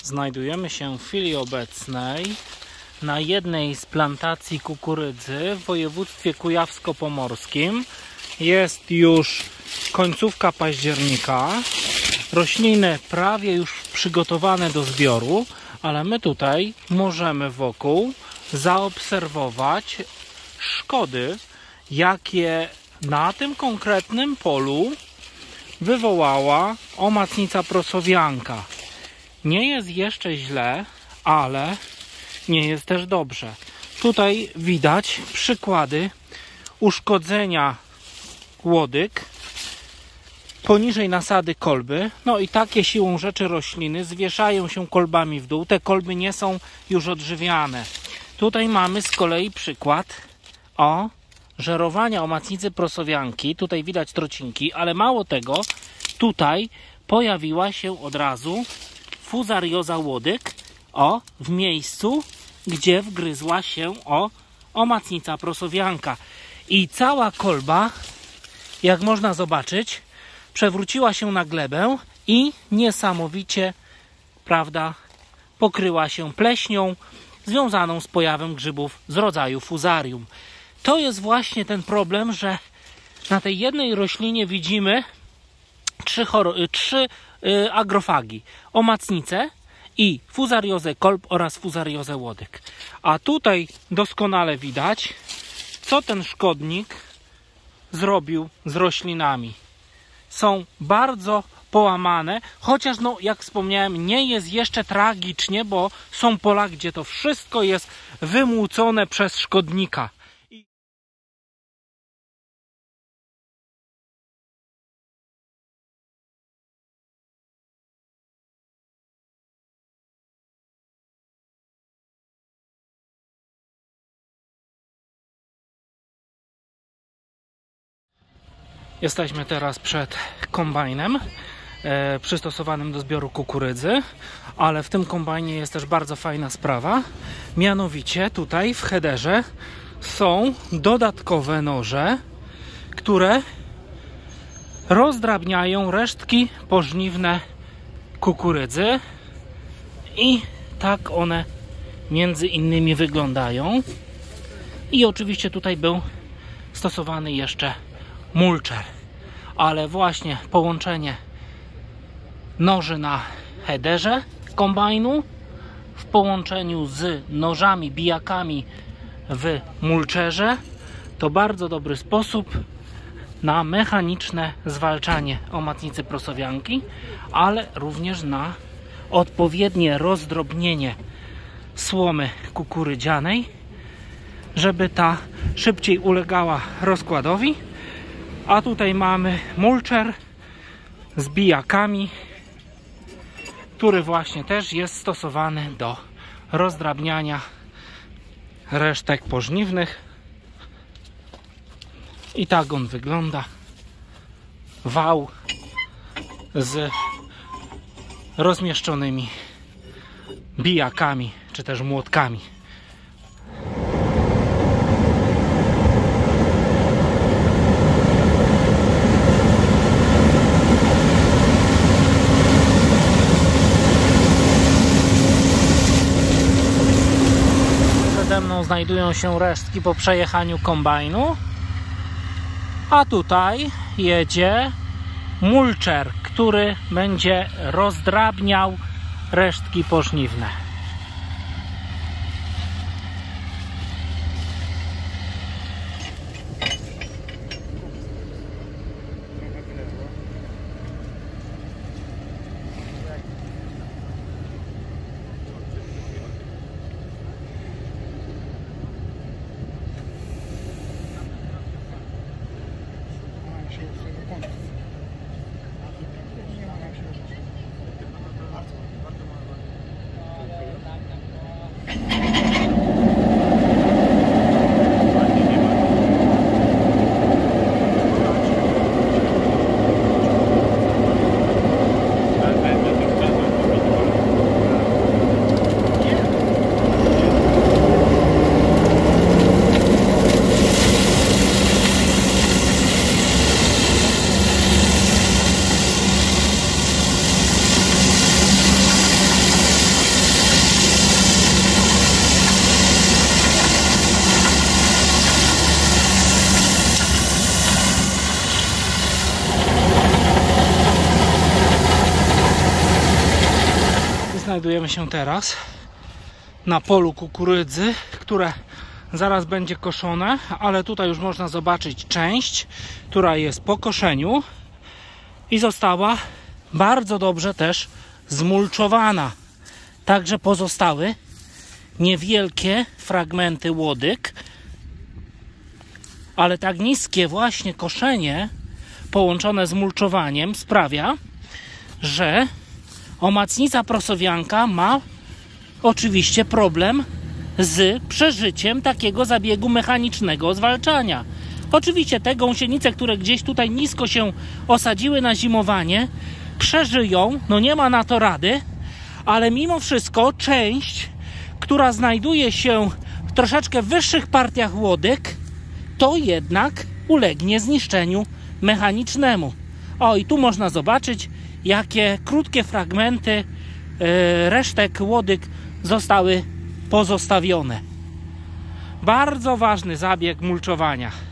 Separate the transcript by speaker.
Speaker 1: Znajdujemy się w chwili obecnej na jednej z plantacji kukurydzy w województwie kujawsko-pomorskim. Jest już końcówka października. Rośliny prawie już przygotowane do zbioru, ale my tutaj możemy wokół zaobserwować szkody, jakie na tym konkretnym polu wywołała omacnica prosowianka. Nie jest jeszcze źle, ale nie jest też dobrze. Tutaj widać przykłady uszkodzenia łodyg poniżej nasady kolby. No i takie siłą rzeczy rośliny zwieszają się kolbami w dół. Te kolby nie są już odżywiane. Tutaj mamy z kolei przykład żerowania omacnicy prosowianki. Tutaj widać trocinki, ale mało tego, tutaj pojawiła się od razu fuzarioza łodyg w miejscu, gdzie wgryzła się omacnica prosowianka. I cała kolba, jak można zobaczyć, przewróciła się na glebę i niesamowicie, prawda, pokryła się pleśnią związaną z pojawem grzybów z rodzaju fuzarium. To jest właśnie ten problem, że na tej jednej roślinie widzimy trzy agrofagi. Omacnicę i fuzariozę kolb oraz fuzariozę łodyg. A tutaj doskonale widać, co ten szkodnik zrobił z roślinami. Są bardzo połamane, chociaż jak wspomniałem, nie jest jeszcze tragicznie, bo są pola, gdzie to wszystko jest wymłócone przez szkodnika. Jesteśmy teraz przed kombajnem przystosowanym do zbioru kukurydzy, ale w tym kombajnie jest też bardzo fajna sprawa. Mianowicie tutaj w headerze są dodatkowe noże, które rozdrabniają resztki pożniwne kukurydzy i tak one między innymi wyglądają. I oczywiście tutaj był stosowany jeszcze mulcher, ale właśnie połączenie noży na headerze kombajnu w połączeniu z nożami, bijakami w mulcherze to bardzo dobry sposób na mechaniczne zwalczanie omacnicy prosowianki, ale również na odpowiednie rozdrobnienie słomy kukurydzianej, żeby ta szybciej ulegała rozkładowi. A tutaj mamy mulcher z bijakami, który właśnie też jest stosowany do rozdrabniania resztek pożniwnych. I tak on wygląda. Wał z rozmieszczonymi bijakami, czy też młotkami. Przede mną znajdują się resztki po przejechaniu kombajnu, a tutaj jedzie mulcher, który będzie rozdrabniał resztki pożniwne. znajdujemy się teraz na polu kukurydzy, które zaraz będzie koszone, ale tutaj już można zobaczyć część, która jest po koszeniu i została bardzo dobrze też zmulczowana. Także pozostały niewielkie fragmenty łodyg, ale tak niskie właśnie koszenie połączone z mulczowaniem sprawia, że omacnica prosowianka ma oczywiście problem z przeżyciem takiego zabiegu mechanicznego zwalczania. Oczywiście te gąsienice, które gdzieś tutaj nisko się osadziły na zimowanie, przeżyją, no nie ma na to rady, ale mimo wszystko część, która znajduje się w troszeczkę wyższych partiach łodyg, to jednak ulegnie zniszczeniu mechanicznemu. O, i tu można zobaczyć, jakie krótkie fragmenty resztek łodyg zostały pozostawione. Bardzo ważny zabieg mulczowania.